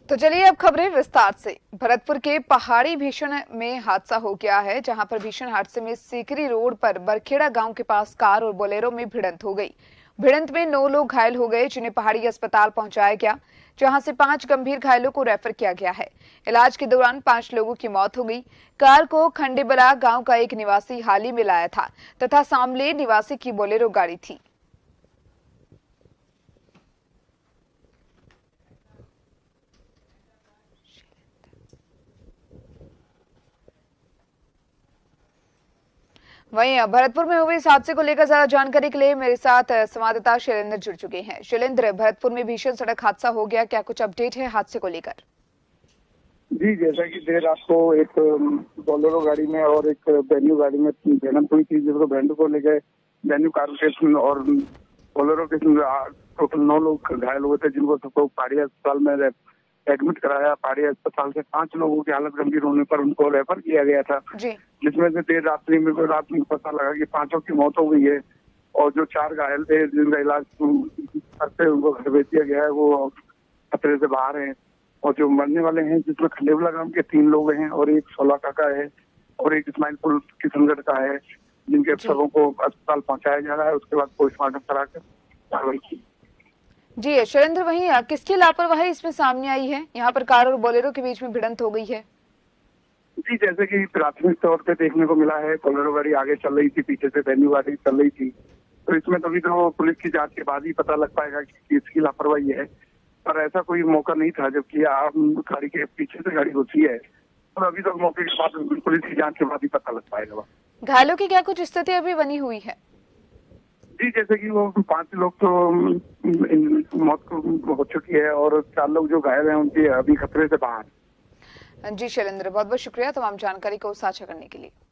तो चलिए अब खबरें विस्तार से। भरतपुर के पहाड़ी भीषण में हादसा हो गया है, जहां पर भीषण हादसे में सीकरी रोड पर बरखेड़ा गांव के पास कार और बोलेरो में भिड़ंत हो गई। भिड़ंत में 9 लोग घायल हो गए, जिन्हें पहाड़ी अस्पताल पहुंचाया गया, जहां से 5 गंभीर घायलों को रेफर किया गया है। इलाज के दौरान 5 लोगों की मौत हो गई। कार को खंडेबला गांव का एक निवासी हाल ही में लाया था तथा सामले निवासी की बोलेरो गाड़ी थी। वहीं भरतपुर में हुए इस हादसे को लेकर ज्यादा जानकारी के लिए मेरे साथ संवाददाता शैलेंद्र जुड़ चुके हैं। शैलेंद्र, भरतपुर में भीषण सड़क हादसा हो गया, क्या कुछ अपडेट है हादसे को लेकर? जी, जैसा कि देर रात को एक बोलेरो गाड़ी में और एक वेन्यू गाड़ी में भिड़ंत हुई थी, जिसको वेन्यू को लेकर वेन्यू कार के और बोलेरो के टोटल 9 लोग घायल हुए थे, जिनको सबको पहाड़ी अस्पताल में एडमिट कराया। पहाड़ी अस्पताल से 5 लोगों की हालत गंभीर होने पर उनको रेफर किया गया था, जिसमें से देर रात्रि में पता लगा कि 5 की मौत हो गई है और जो 4 घायल थे जिनका इलाज करते उनको घर भेज दिया गया है, वो खतरे से बाहर है। और जो मरने वाले हैं, जिसमें खंडेबला गांव के 3 लोग हैं और एक 16 का है और एक इस्माइलपुर किशनगढ़ का है, जिनके सबों को अस्पताल पहुंचाया जा रहा है। उसके बाद पोस्टमार्टम कराकर कार्रवाई की। जी शैलेंद्र, वहीं किसकी लापरवाही इसमें सामने आई है? यहाँ पर कार और बोलेरो के बीच में भिड़ंत हो गई है। जी, जैसे कि प्राथमिक तौर पे देखने को मिला है, बोलेरो गाड़ी आगे चल रही थी, पीछे से वेन्यू गाड़ी चल रही थी। तो इसमें तो अभी तो पुलिस की जांच के बाद ही पता लग पाएगा कि किसकी लापरवाही है। पर ऐसा कोई मौका नहीं था, जबकि गाड़ी के पीछे से गाड़ी होती है। और अभी तो मौके के बाद पुलिस की जांच के बाद ही पता लग पाएगा। घायलों की क्या कुछ स्थिति अभी बनी हुई है? जी, जैसे कि वो 5 लोग तो मौत हो चुकी है और 4 लोग जो घायल हैं उनके अभी खतरे से बाहर। जी शैलेंद्र, बहुत बहुत शुक्रिया तमाम जानकारी को साझा करने के लिए।